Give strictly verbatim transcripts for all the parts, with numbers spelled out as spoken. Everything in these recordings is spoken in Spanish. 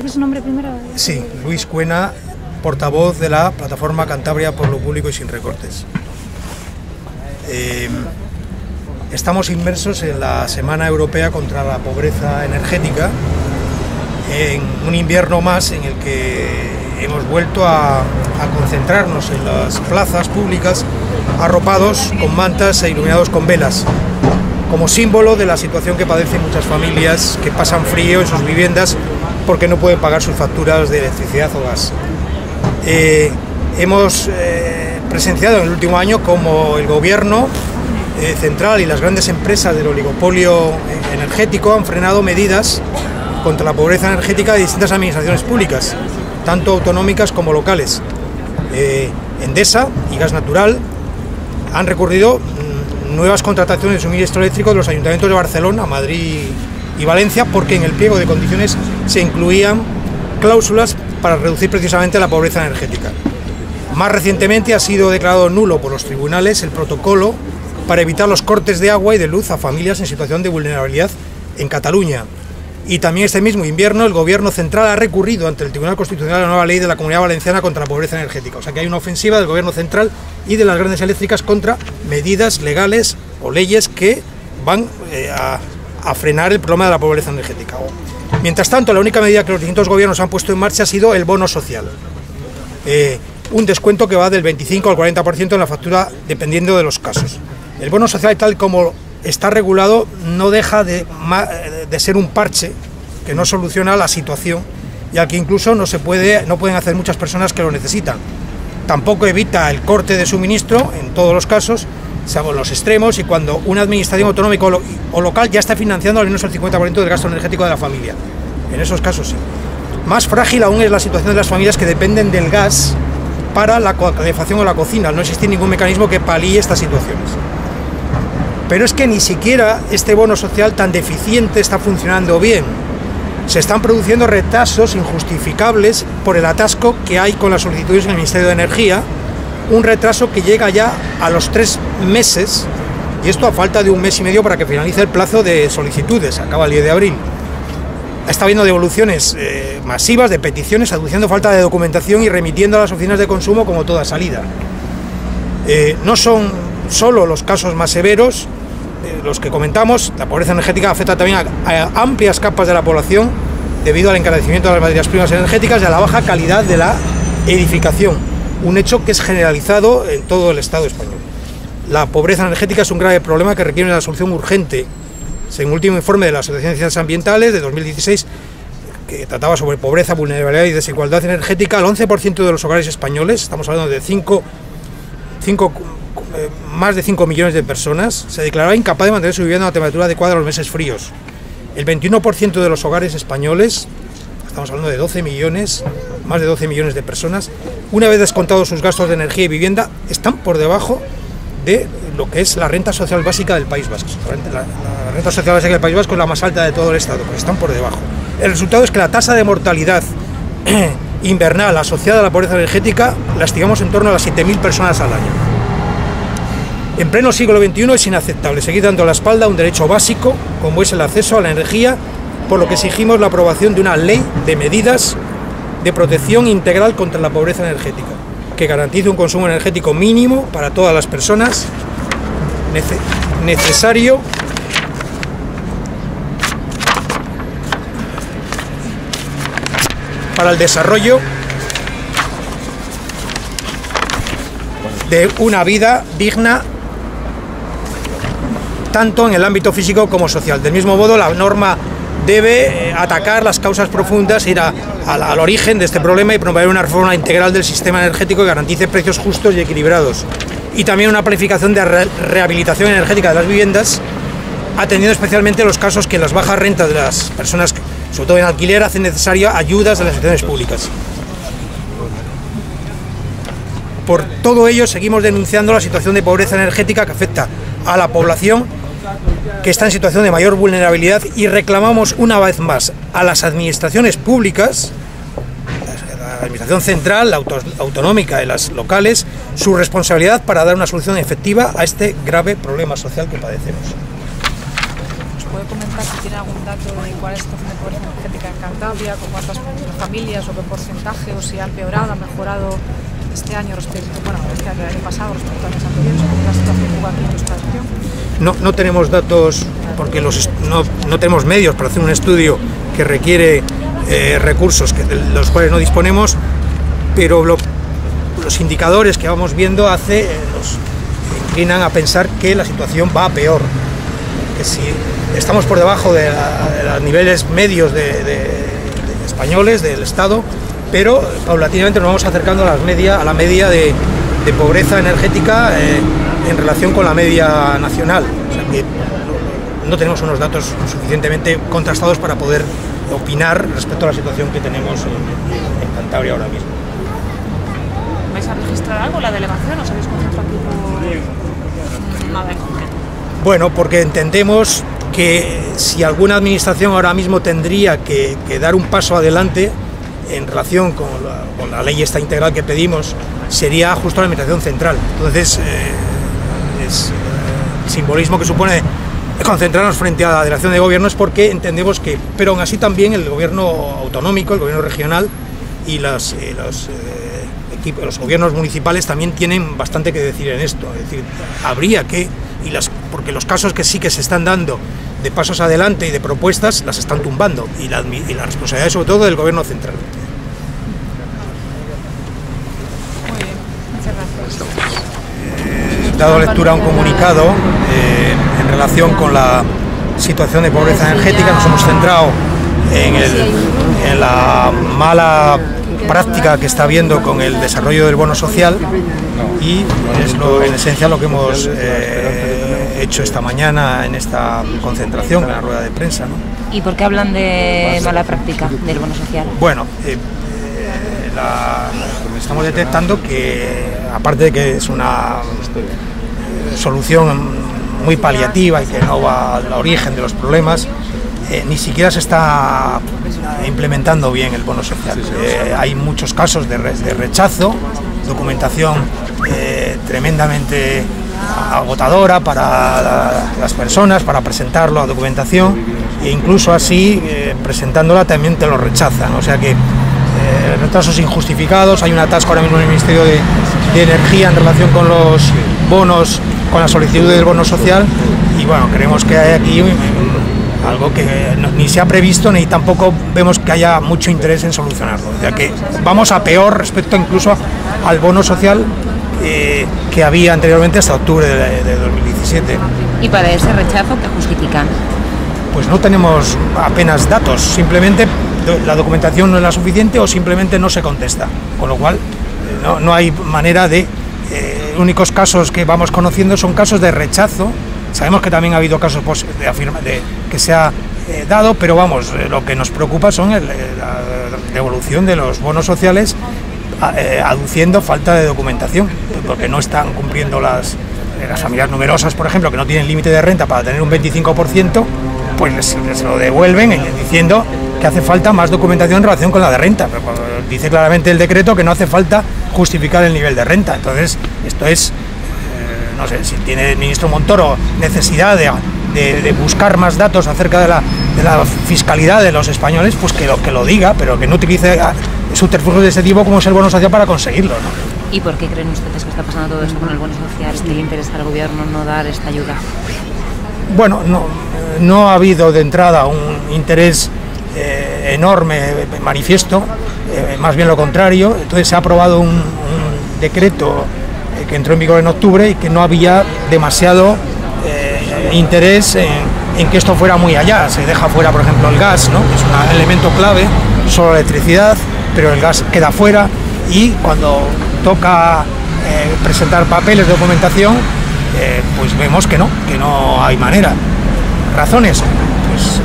su nombre primero? Sí, Luis Cuena, portavoz de la plataforma Cantabria por lo Público y Sin Recortes. Eh, estamos inmersos en la Semana Europea contra la Pobreza Energética, en un invierno más en el que hemos vuelto a, a concentrarnos en las plazas públicas arropados con mantas e iluminados con velas, como símbolo de la situación que padecen muchas familias que pasan frío en sus viviendas porque no pueden pagar sus facturas de electricidad o gas. Eh, hemos eh, presenciado en el último año como el gobierno eh, central y las grandes empresas del oligopolio energético han frenado medidas contra la pobreza energética de distintas administraciones públicas, tanto autonómicas como locales. Eh, Endesa y Gas Natural han recurrido mmm, nuevas contrataciones de suministro eléctrico de los ayuntamientos de Barcelona, Madrid y Valencia, porque en el pliego de condiciones se incluían cláusulas para reducir precisamente la pobreza energética. Más recientemente ha sido declarado nulo por los tribunales el protocolo para evitar los cortes de agua y de luz a familias en situación de vulnerabilidad en Cataluña. Y también este mismo invierno el Gobierno central ha recurrido ante el Tribunal Constitucional la nueva ley de la Comunidad Valenciana contra la pobreza energética. O sea que hay una ofensiva del Gobierno central y de las grandes eléctricas contra medidas legales o leyes que van eh, a, a frenar el problema de la pobreza energética. Mientras tanto, la única medida que los distintos gobiernos han puesto en marcha ha sido el bono social. Eh, un descuento que va del veinticinco al cuarenta por ciento en la factura dependiendo de los casos. El bono social, tal como está regulado, no deja de, de ser un parche que no soluciona la situación y al que incluso no se puede, no pueden hacer muchas personas que lo necesitan. Tampoco evita el corte de suministro en todos los casos, salvo los extremos, y cuando una administración autonómica o, lo, o local ya está financiando al menos el cincuenta por ciento del gasto energético de la familia. En esos casos sí. Más frágil aún es la situación de las familias que dependen del gas para la calefacción o la cocina, al no existir ningún mecanismo que palíe estas situaciones. Pero es que ni siquiera este bono social tan deficiente está funcionando bien. Se están produciendo retrasos injustificables por el atasco que hay con las solicitudes en el Ministerio de Energía, un retraso que llega ya a los tres meses, y esto a falta de un mes y medio para que finalice el plazo de solicitudes, acaba el diez de abril. Está habiendo devoluciones eh, masivas de peticiones, aduciendo falta de documentación y remitiendo a las oficinas de consumo como toda salida. Eh, no son solo los casos más severos eh, los que comentamos. La pobreza energética afecta también a, a amplias capas de la población debido al encarecimiento de las materias primas energéticas y a la baja calidad de la edificación, un hecho que es generalizado en todo el Estado español. La pobreza energética es un grave problema que requiere una solución urgente. Según el último informe de la Asociación de Ciencias Ambientales de dos mil dieciséis, que trataba sobre pobreza, vulnerabilidad y desigualdad energética, el once por ciento de los hogares españoles, estamos hablando de cinco, cinco, eh, más de cinco millones de personas, se declaraba incapaz de mantener su vivienda a una temperatura adecuada en los meses fríos. El veintiuno por ciento de los hogares españoles, estamos hablando de doce millones, más de doce millones de personas, una vez descontados sus gastos de energía y vivienda, están por debajo de lo que es la renta social básica del País Vasco. La, la renta social básica del País Vasco es la más alta de todo el Estado, pero están por debajo. El resultado es que la tasa de mortalidad invernal asociada a la pobreza energética la estimamos en torno a las siete mil personas al año. En pleno siglo veintiuno es inaceptable seguir dando la espalda a un derecho básico como es el acceso a la energía, por lo que exigimos la aprobación de una ley de medidas de protección integral contra la pobreza energética, que garantice un consumo energético mínimo para todas las personas, nece necesario para el desarrollo de una vida digna, tanto en el ámbito físico como social. Del mismo modo, la norma debe atacar las causas profundas, ir a, a, al origen de este problema y promover una reforma integral del sistema energético que garantice precios justos y equilibrados. Y también una planificación de re rehabilitación energética de las viviendas, atendiendo especialmente los casos que las bajas rentas de las personas, sobre todo en alquiler, hacen necesaria ayudas de las instituciones públicas. Por todo ello, seguimos denunciando la situación de pobreza energética que afecta a la población que está en situación de mayor vulnerabilidad y reclamamos una vez más a las administraciones públicas, la administración central, la auto autonómica y las locales, su responsabilidad para dar una solución efectiva a este grave problema social que padecemos. ¿Nos puede comentar si tiene tiene algún dato de cuál es la situación de pobreza energética en Cantabria, con cuántas familias o qué porcentaje, o si ha empeorado, ha mejorado este año respecto, bueno, este año, el año pasado respecto a años anteriores, ¿cómo es la situación aquí en nuestra región? No, no tenemos datos porque los, no, no tenemos medios para hacer un estudio que requiere eh, recursos que, de los cuales no disponemos, pero lo, los indicadores que vamos viendo hace, eh, nos inclinan a pensar que la situación va a peor, que si estamos por debajo de, la, de los niveles medios de, de, de españoles, del Estado, pero paulatinamente nos vamos acercando a, las media, a la media de, de pobreza energética eh, en relación con la media nacional. O sea que no tenemos unos datos suficientemente contrastados para poder opinar respecto a la situación que tenemos en, en Cantabria ahora mismo. ¿Vais a registrar algo, la delegación, o os habéis concentrado aquí por nada en concreto? Bueno, porque entendemos que si alguna administración ahora mismo tendría que, que dar un paso adelante en relación con la, con la ley esta integral que pedimos, sería justo la administración central. Entonces, eh, es, eh, el simbolismo que supone concentrarnos frente a la delegación de gobierno es porque entendemos que, pero aún así también el gobierno autonómico, el gobierno regional y las, eh, los, eh, equipos, los gobiernos municipales también tienen bastante que decir en esto. Es decir, habría que, y las, porque los casos que sí que se están dando de pasos adelante y de propuestas las están tumbando, y la, y la responsabilidad sobre todo del gobierno central. Muy bien, muchas gracias. He dado lectura a un comunicado eh, en relación con la situación de pobreza energética. Nos hemos centrado en, el, en la mala práctica que está habiendo con el desarrollo del bono social, y es lo, en esencia lo que hemos eh, hecho esta mañana en esta concentración, en la rueda de prensa, ¿no? ¿Y por qué hablan de mala práctica del bono social? Bueno, eh, eh, la, estamos detectando que, aparte de que es una eh, solución muy paliativa y que no va al origen de los problemas, eh, ni siquiera se está implementando bien el bono social. Eh, hay muchos casos de, re, de rechazo, documentación eh, tremendamente agotadora para la, las personas, para presentarlo a documentación, e incluso así, eh, presentándola también te lo rechazan. O sea que eh, retrasos injustificados. Hay un atasco ahora mismo en el Ministerio de, de Energía en relación con los bonos, con la solicitud del bono social, y bueno, creemos que hay aquí algo que no, ni se ha previsto ni tampoco vemos que haya mucho interés en solucionarlo. O sea que vamos a peor respecto incluso al bono social eh, que había anteriormente hasta octubre de, de dos mil diecisiete. ¿Y para ese rechazo qué justifican? Pues no tenemos apenas datos, simplemente la documentación no es la suficiente o simplemente no se contesta, con lo cual no, no hay manera de... Eh, únicos casos que vamos conociendo son casos de rechazo. Sabemos que también ha habido casos de afirma, de, que se ha eh, dado, pero vamos, eh, lo que nos preocupa son el, la devolución de los bonos sociales eh, aduciendo falta de documentación, porque no están cumpliendo las, eh, las familias numerosas, por ejemplo, que no tienen límite de renta para tener un veinticinco por ciento, pues les, les lo devuelven eh, diciendo que hace falta más documentación en relación con la de renta. Pero, pues, dice claramente el decreto que no hace falta justificar el nivel de renta. Entonces, esto es... No sé, si tiene el ministro Montoro necesidad de, de, de buscar más datos acerca de la, de la fiscalidad de los españoles, pues que lo, que lo diga, pero que no utilice subterfugios de ese tipo como es el bono social para conseguirlo, ¿no? ¿Y por qué creen ustedes que está pasando todo esto con el bono social? ¿Es que le interesa al gobierno no dar esta ayuda? Bueno, no, no ha habido de entrada un interés eh, enorme, manifiesto, eh, más bien lo contrario. Entonces se ha aprobado un, un decreto que entró en vigor en octubre y que no había demasiado eh, interés en, en que esto fuera muy allá. Se deja fuera, por ejemplo, el gas, ¿no? Que es un elemento clave, solo la electricidad, pero el gas queda fuera, y cuando toca eh, presentar papeles de documentación, eh, pues vemos que no, que no hay manera. ¿Razones? Pues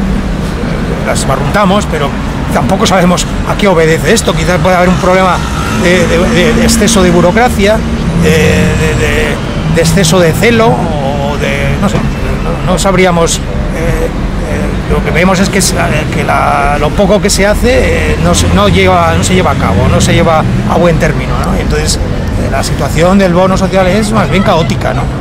las barruntamos, pero tampoco sabemos a qué obedece esto. Quizás pueda haber un problema de, de, de exceso de burocracia, De, de, de exceso de celo, o de, no sé, no, no sabríamos. Eh, eh, lo que vemos es que, que la, lo poco que se hace eh, no, se, no, lleva, no se lleva a cabo, no se lleva a buen término, ¿no? Y entonces eh, la situación del bono social es más bien caótica, ¿no?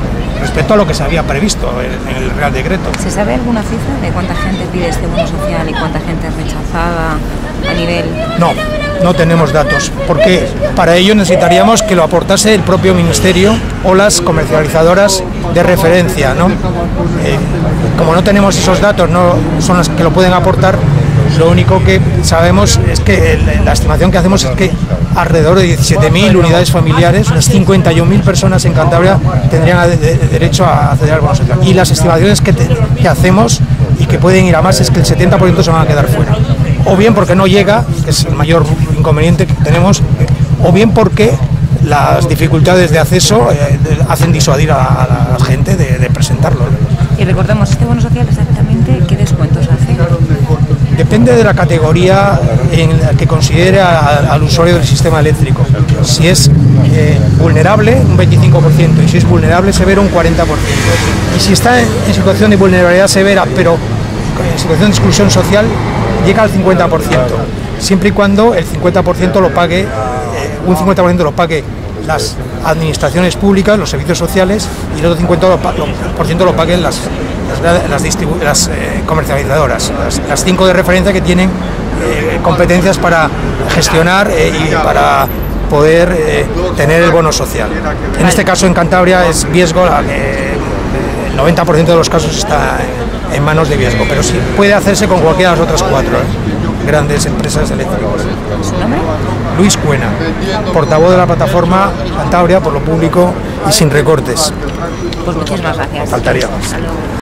respecto a lo que se había previsto en, en el Real Decreto. ¿Se sabe alguna cifra de cuánta gente pide este bono social y cuánta gente es rechazada a nivel...? No, no tenemos datos, porque para ello necesitaríamos que lo aportase el propio Ministerio o las comercializadoras de referencia, ¿no? Eh, como no tenemos esos datos, no son las que lo pueden aportar, lo único que sabemos es que el, la estimación que hacemos es que alrededor de diecisiete mil unidades familiares, unas cincuenta y un mil personas en Cantabria tendrían de, de, derecho a acceder al bono social. Y las estimaciones que, te, que hacemos y que pueden ir a más es que el setenta por ciento se van a quedar fuera. O bien porque no llega, que es el mayor inconveniente que tenemos, o bien porque las dificultades de acceso eh, hacen disuadir a, a la gente de, de presentarlo. Y recordemos, ¿este bono social exactamente qué descuentos hace? Depende de la categoría en la que considere a, a, al usuario del sistema eléctrico. Si es eh, vulnerable, un veinticinco por ciento, y si es vulnerable severo, un cuarenta por ciento. Y si está en, en situación de vulnerabilidad severa, pero en situación de exclusión social, llega al cincuenta por ciento, siempre y cuando el cincuenta por ciento lo pague, eh, un cincuenta por ciento lo pague las administraciones públicas, los servicios sociales, y el otro cincuenta por ciento lo paguen las, las, las, las eh, comercializadoras, las, las cinco de referencia que tienen eh, competencias para gestionar eh, y para poder eh, tener el bono social. En este caso en Cantabria es Viesgo, la que el noventa por ciento de los casos está en manos de Viesgo, pero sí puede hacerse con cualquiera de las otras cuatro ¿eh? grandes empresas eléctricas. ¿Su nombre? Luis Cuena, portavoz de la plataforma Cantabria por lo público y sin recortes. Pues muchísimas gracias. Faltaría más.